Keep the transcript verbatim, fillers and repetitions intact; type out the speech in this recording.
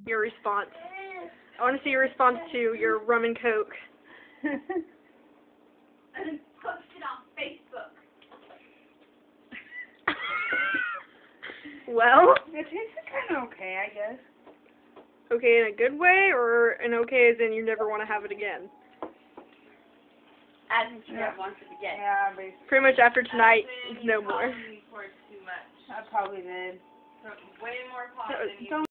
Your response. I want to see your response to your rum and coke. And post it on Facebook. Well, It tasted kind of okay, I guess. okay in a good way, or an okay as in you never want to have it again? As if you Yeah. never wanted to get. Yeah, basically. Pretty much after tonight, no more. Probably poured too much. I probably did. Way more That was- pot than you don't